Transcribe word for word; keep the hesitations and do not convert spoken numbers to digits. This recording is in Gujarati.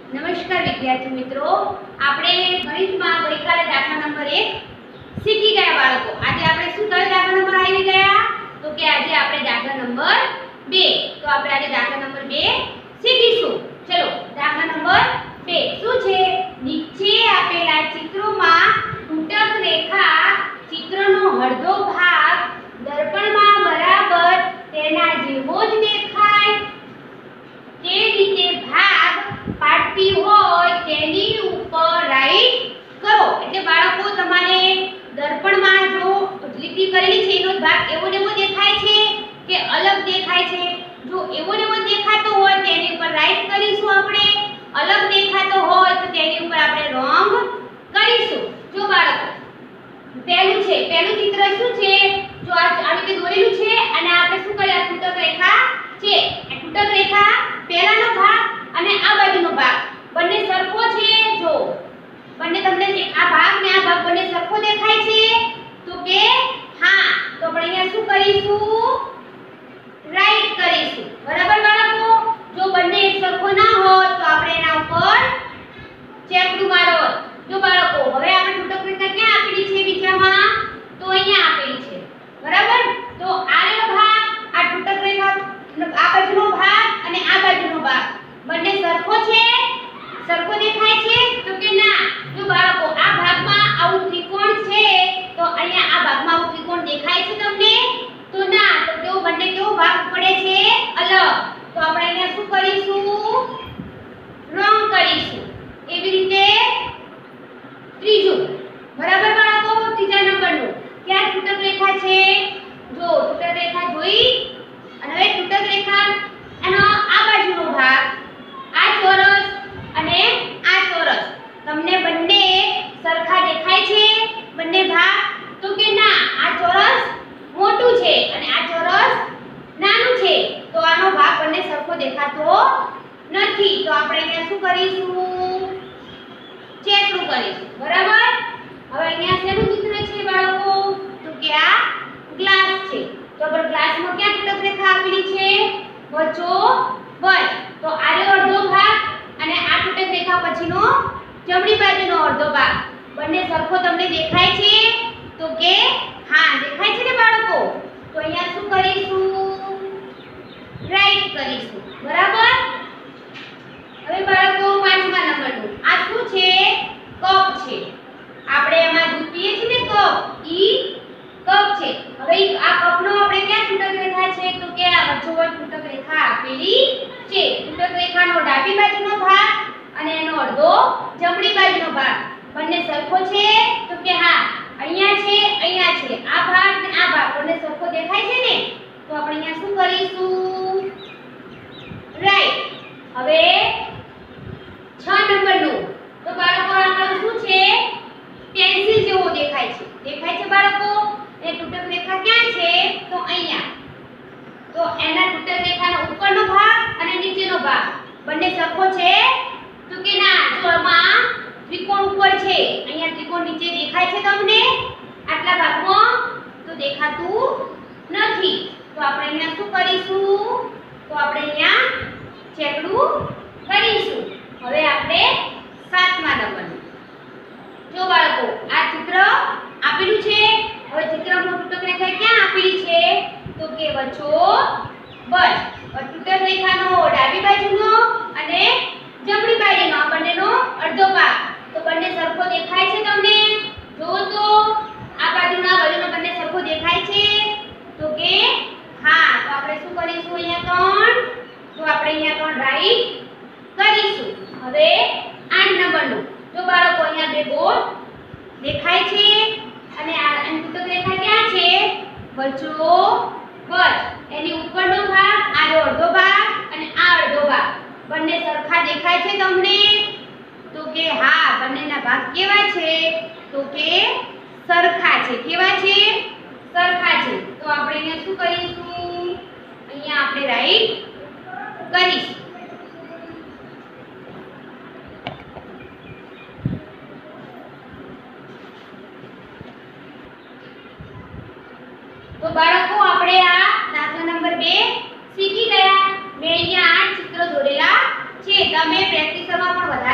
નમસ્કાર વિદ્યાર્થી મિત્રો, આપણે ગણિતમાં ગઈકાલે દાખલા નંબર એક શીખી ગયા બાળકો. આજે આપણે શું કયો દાખલા નંબર આવી ગયા? તો કે આજે આપણે દાખલા નંબર બે. તો આપણે આજે દાખલા નંબર બે શીખીશું. ચલો, દાખલા નંબર બે શું છે? નીચે આપેલા ચિત્રોમાં તૂટક રેખા ચિત્રનો અડધો ભાગ દર્પણમાં બરાબર તેના જેવો જ દેખાય તે રીતે ભાગ પાડતી હોય તેની ઉપર રાઈટ કરો. એટલે બાળકો તમારે દર્પણમાં જો લીટી કરેલી છે એનો ભાગ એવો ને એવો દેખાય છે કે અલગ દેખાય છે? જો એવો ને એવો દેખાતો હોય તેની ઉપર રાઈટ કરીશું આપણે. અલગ દેખાતો હોય તો તેની ઉપર આપણે રોંગ કરીશું. જો બાળકો પહેલું છે, પહેલું ચિત્ર શું છે? જો આ આવી રીતે દોરેલું છે અને આપણે શું કર્યા? તૂટક રેખા છે. આ તૂટક રેખા પહેલાનો ભાગ અને આ બાજુનો ભાગ બંને સરખો છે. જો બંને તમને આ ભાગ ને આ ભાગ બંને સરખો દેખાય છે? તો કે હા. તો આપણે અહીંયા શું કરીશું? રાઈટ કરીશું. બરાબર બાળકો? જો બંને એક સરખો ના હોય તો આપણે એના ઉપર ચેકડું મારો. જો બાળકો હવે આપણે તૂટક રેખા ક્યાં આપેલી છે બીજામાં? તો અહીંયા આપેલી છે. બરાબર? તો આનો ભાગ, આ તૂટક રેખા આ બાજુનો ભાગ અને આ બાજુનો ભાગ બંને સરખો છે? સરખો દેખાય છે? તો કે ના. જો બાળકો આ ભાગમાં આવું ત્રિકોણ છે તો અહીંયા આ ભાગમાં આવું ત્રિકોણ દેખાય છે તમને? તો ના. તો કેવો બંને કેવો ભાગ પડે છે? અલગ. તો આપણે અહીંયા શું કરીશું? રોંગ કરીશું. એવી રીતે ત્રીજું. બરાબર બાળકો? ત્રીજા નંબરનું ક્યાં તૂટક રેખા છે? જો તૂટક રેખા જોઈ અને હવે તૂટક રેખા એનો આ બાજુનો ભાગ, આ ચોરસ અને આ ચોરસ તમને બંને સરખા દેખાય છે? બંને ભાગ? તો કે ના. આ ચોરસ મોટું છે અને આ ચોરસ નાનું છે. તો આનો ભાગ બંને સરખો દેખાતો નથી. તો આપણે અહીંયા શું કરીશું? ચેકડું કરીશું. બરાબર? હવે અહીંયા શેનું ચિત્ર છે બાળકો? તો કે આ ગ્લાસ છે. તો આપણે ગ્લાસમાં ક્યાં તૂટક રેખા આપેલી છે? વચ્ચો વચ. તો આનો અડધો ભાગ અને આ તૂટક રેખા પછીનો જમણી બાજુનો અડધો ભાગ બંને સરખો તમને દેખાય છે? તો કે હા દેખાય છે ને બાળકો? તો અહીંયા શું કરીશું? રાઈટ કરીશું. બરાબર? હવે બાળકો પાંચમા નંબરનું આ શું છે? કપ છે. આપણે એમાં દૂધ પીએ છીએ ને કપ, ઈ કપ છે. હવે આ કપનો આપણે ક્યાં તૂટક રેખા છે? તો કે આ વચ્ચોવચ તૂટક રેખા આપેલી છે. તૂટક રેખાનો ડાબી બાજુનો ભાગ અને એનો અડધો જમણી બાજુનો ભાગ બંને સરખો છે? તો કે હા. અહીંયા છે, અહીંયા છે. આ ભાગ ને આ ભાગ બંને સરખો દેખાય છે ને? તો આપણે અહીંયા શું કરીશું? રાઈટ. હવે છ નંબરનું. તો બાળકો આમાં શું છે? પેન્સિલ જેવો દેખાય છે. દેખાય છે બાળકો? એ તૂટક રેખા ક્યાં છે? તો અહીંયા. તો એના તૂટક રેખાનો ઉપરનો ભાગ અને નીચેનો ભાગ બંને સરખો છે? તો કે ના. જો આમાં ત્રિકોણ ઉપર છે, અહીંયા ત્રિકોણ નીચે દેખાય છે તમને? આટલા ભાગમાં તો દેખાતું નથી. તો આપણે અહીંયા શું કરીશું? તો આપણે અહીંયા ચેકડું કરીશું. હવે આપણે સાતમા નંબરનું. જો બાળકો આ ચિત્ર આપેલું છે. હવે ચિત્રમાં તૂટક રેખા ક્યાં આપેલી છે? તો કે વચ્ચો વચ. તૂટક રેખાનો ડાબી બાજુનો અને જમણી બાજુનો આ બંનેનો અડધો ભાગ તો બંને સરખો દેખાય છે તમને? જો તો આ બાજુના બાજુનો બંને સરખો દેખાય છે? તો કે હા. તો આપણે શું કરીશું? અહીંયા ત્રણ. તો આપણે અહીંયા ત્રણ રાઈટ કરીશું. હવે આઠ નંબરનું. જો બાળકો અહીંયા બે બોર્ડ દેખાય છે અને આ તૂટક રેખા ક્યાં છે? વચ્ચો વચ. એની ઉપરનો ભાગ, આનો અડધો ભાગ અને આ અડધો ભાગ બંને સરખા દેખાય છે તમને? તો કે હા. બંનેના ભાગ કેવા છે? તો કે સરખા છે. કેવા છે? સરખા છે. તો આપણે અહીંયા શું કરીશું? અહીંયા આપણે રાઈટ કરીશું. તો બાળકો આપણે આ દાખલા નંબર બે શીખી ગયા. મેં અહીંયા આ ચિત્ર દોરેલા છે તમે પ્રેક્ટિસમાં પણ